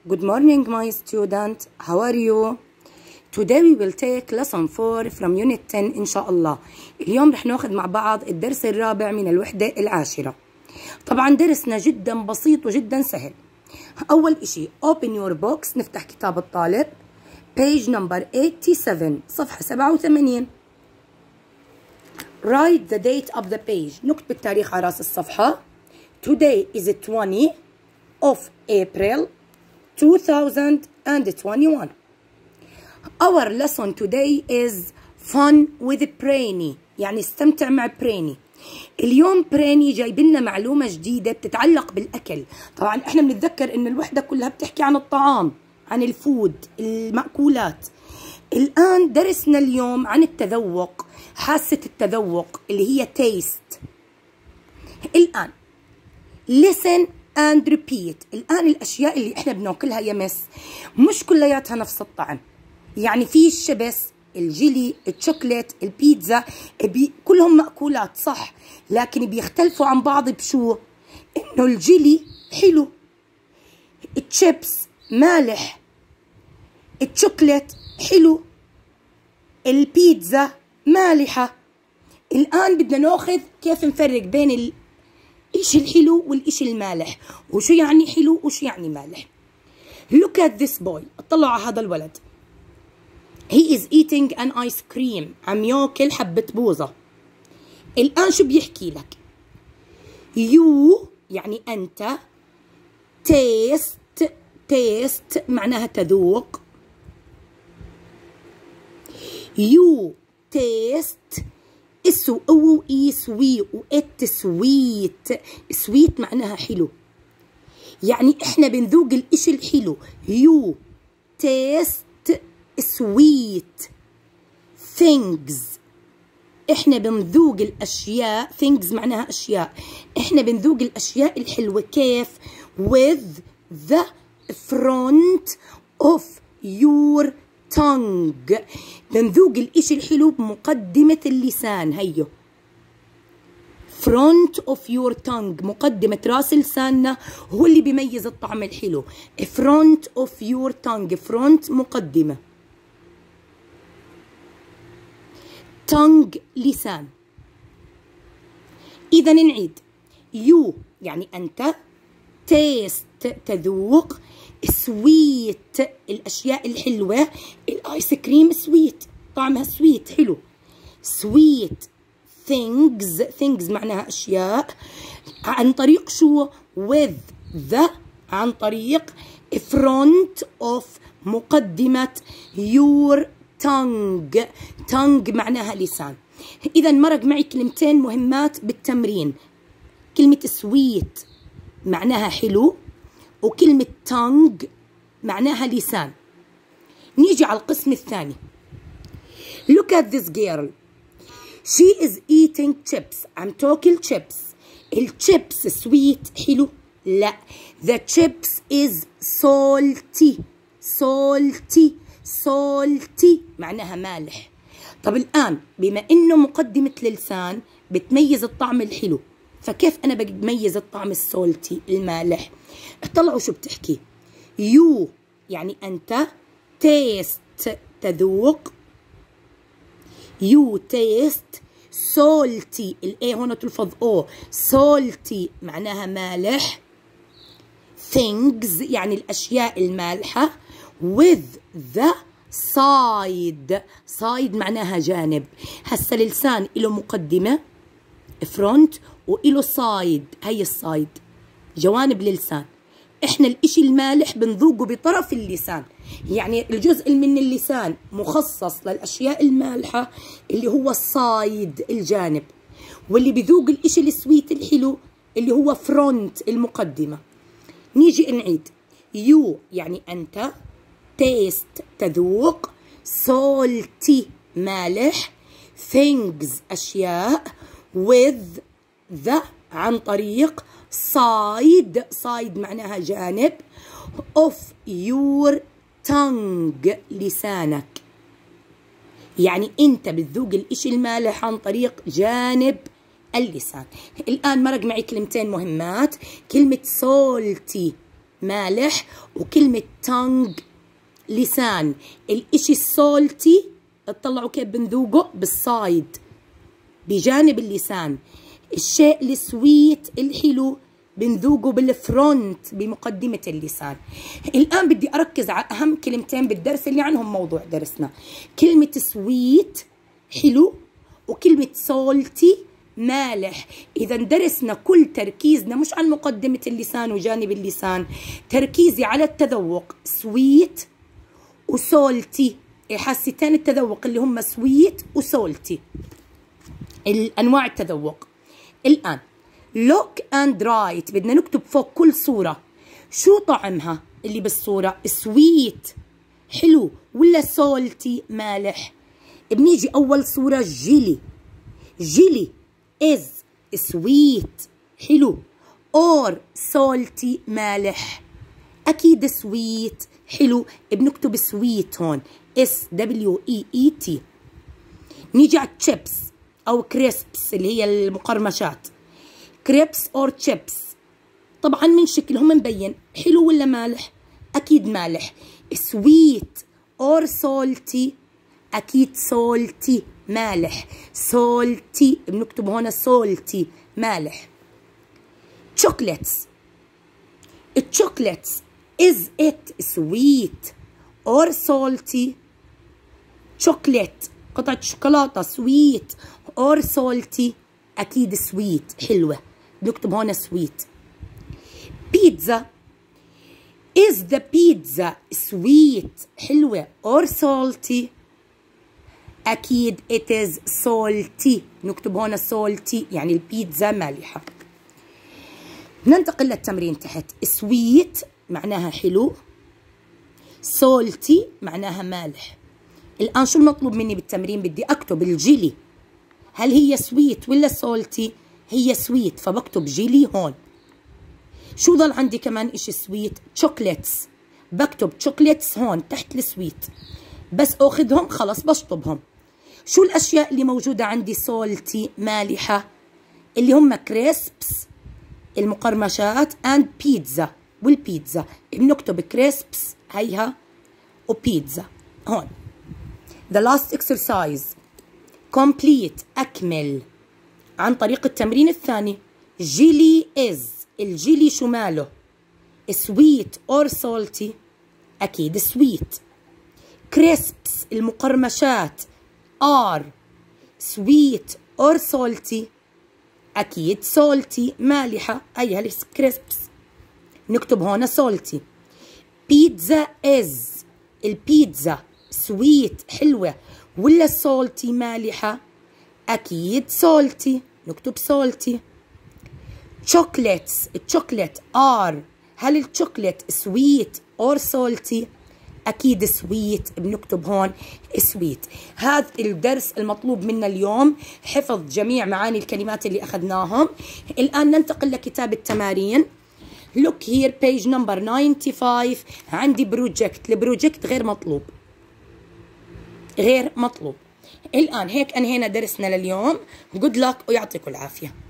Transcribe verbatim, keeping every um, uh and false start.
Good morning, my student. How are you? Today we will take lesson four from unit ten إن شاء الله. اليوم رح ناخذ مع بعض الدرس الرابع من الوحدة العاشرة. طبعا درسنا جدا بسيط وجدا سهل. أول إشي open your box، نفتح كتاب الطالب page number eighty-seven، صفحة سبعة وثمانين. Write the date of the page، نكتب التاريخ على رأس الصفحة. Today is twentieth of April two thousand twenty-one. Our lesson today is fun with brainy، يعني استمتع مع بريني. اليوم بريني جايب لنا معلومة جديدة بتتعلق بالأكل. طبعا احنا بنتذكر ان الوحدة كلها بتحكي عن الطعام، عن الفود، المأكولات. الآن درسنا اليوم عن التذوق، حاسة التذوق اللي هي taste. الآن listen and repeat. الآن الأشياء اللي إحنا بناكلها يا مس مش كلياتها نفس الطعم. يعني في الشبس، الجيلي، الشوكليت، البيتزا، بي كلهم مأكولات صح، لكن بيختلفوا عن بعض بشو؟ إنه الجيلي حلو، الشيبس مالح، الشوكليت حلو، البيتزا مالحة. الآن بدنا ناخذ كيف نفرق بين ال الإشي الحلو والإشي المالح، وشو يعني حلو وشو يعني مالح. Look at this boy، اطلعوا على هذا الولد. He is eating an ice cream، عم ياكل حبة بوظة. الآن شو بيحكي لك؟ You يعني أنت، taste taste معناها تذوق. You taste اسو او اي سوي وات سويت. سويت معناها حلو، يعني احنا بنذوق الاشي الحلو. يو تيست سويت things، احنا بنذوق الاشياء. things معناها اشياء، احنا بنذوق الاشياء الحلوة. كيف؟ with the front of your tongue، بنذوق الاشي الحلو بمقدمة اللسان. هيو front of your tongue، مقدمة راس لساننا هو اللي بيميز الطعم الحلو. front of your tongue، front مقدمة، tongue لسان. إذا نعيد. you يعني أنت، taste تذوق، سويت الأشياء الحلوة. الآيس كريم سويت، طعمها سويت حلو. سويت things things معناها أشياء. عن طريق شو؟ with the، عن طريق front of مقدمة your tongue. tongue معناها لسان. إذا مرق معي كلمتين مهمات بالتمرين. كلمة سويت معناها حلو، وكلمة tongue معناها لسان. نيجي على القسم الثاني. Look at this girl. She is eating chips. عم تاكل chips. الشيبس سويت حلو؟ لا. The chips is salty. salty salty معناها مالح. طب الآن بما إنه مقدمة للسان بتميز الطعم الحلو، فكيف أنا بميز الطعم السولتي المالح؟ اطلعوا شو بتحكي. يو يعني أنت، تيست تذوق، يو تيست. سولتي الاي هون تلفظ او، سولتي معناها مالح. things يعني الأشياء المالحة. with the side، side معناها جانب. هسا اللسان له مقدمة فرونت وإله سايد، هي السايد جوانب للسان. احنا الاشي المالح بنذوقه بطرف اللسان، يعني الجزء من اللسان مخصص للاشياء المالحة اللي هو السايد الجانب، واللي بذوق الاشي السويت الحلو اللي هو فرونت المقدمة. نيجي نعيد. يو يعني انت، تيست تذوق، سولتي مالح، things اشياء، with the عن طريق، side side معناها جانب، of your tongue لسانك. يعني انت بتذوق الاشي المالح عن طريق جانب اللسان. الآن مرق معي كلمتين مهمات. كلمة salty مالح، وكلمة tongue لسان. الإشي السولتي اطلعوا كيف بنذوقه بالصايد بجانب اللسان. الشيء السويت الحلو بنذوقه بالفرونت بمقدمة اللسان. الآن بدي أركز على أهم كلمتين بالدرس اللي عنهم موضوع درسنا. كلمة سويت حلو، وكلمة سولتي مالح. إذا درسنا كل تركيزنا مش على مقدمة اللسان وجانب اللسان، تركيزي على التذوق سويت وسولتي، حاستين التذوق اللي هم سويت وسولتي، الأنواع التذوق. الآن look and write بدنا نكتب فوق كل صورة شو طعمها اللي بالصورة، سويت حلو ولا سولتي مالح. بنيجي أول صورة جيلي، جيلي is sweet حلو or salty مالح. أكيد سويت حلو، بنكتب سويت هون S W E E T. نيجي على chips أو كريسبس اللي هي المقرمشات، كريبس أو chips. طبعا من شكلهم مبين حلو ولا مالح، أكيد مالح. سويت or salty، أكيد salty مالح. salty بنكتب هون salty مالح. chocolates، الشوكولاتس is it sweet or salty؟ chocolate قطعة شوكولاتة sweet or salty؟ أكيد sweet حلوة، بنكتب هون sweet. pizza is the pizza sweet حلوة or salty؟ أكيد it is salty، نكتب هون salty يعني البيتزا مالحة. ننتقل للتمرين تحت. sweet معناها حلو، salty معناها مالح. الآن شو المطلوب مني بالتمرين؟ بدي أكتب الجيلي هل هي sweet ولا salty؟ هي sweet فبكتب جيلي هون. شو ضل عندي كمان إشي sweet؟ chocolates، بكتب chocolates هون تحت السويت، بس أخذهم خلص بشطبهم. شو الأشياء اللي موجودة عندي salty مالحة؟ اللي هم كريسبس المقرمشات and بيتزا، والبيتزا بنكتب كريسبس هيها وبيتزا هون. the last exercise complete أكمل عن طريق التمرين الثاني. جيلي is الجيلي شو ماله؟ sweet or salty؟ أكيد sweet. كريسبس المقرمشات are sweet or salty؟ أكيد salty مالحة، أيها الكريسبس نكتب هون salty. بيتزا is البيتزا sweet حلوة ولا salty مالحة؟ أكيد salty نكتب salty. chocolates الشوكولات are هل الشوكولات sweet or salty؟ أكيد سويت بنكتب هون سويت. هذا الدرس المطلوب منا اليوم حفظ جميع معاني الكلمات اللي أخذناهم. الآن ننتقل لكتاب التمارين. look here page number ninety-five. عندي بروجكت، البروجكت غير مطلوب غير مطلوب. الآن هيك أنهينا درسنا لليوم. good luck ويعطيكم العافية.